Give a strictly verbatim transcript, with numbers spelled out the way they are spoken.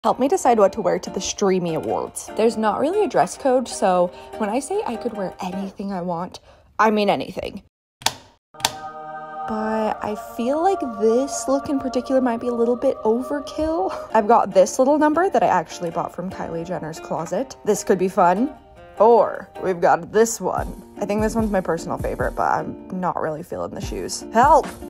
Help me decide what to wear to the Streamy Awards. There's not really a dress code, so when I say I could wear anything I want, I mean anything. But I feel like this look in particular might be a little bit overkill. I've got this little number that I actually bought from Kylie Jenner's closet. This could be fun. Or we've got this one. I think this one's my personal favorite, but I'm not really feeling the shoes. Help!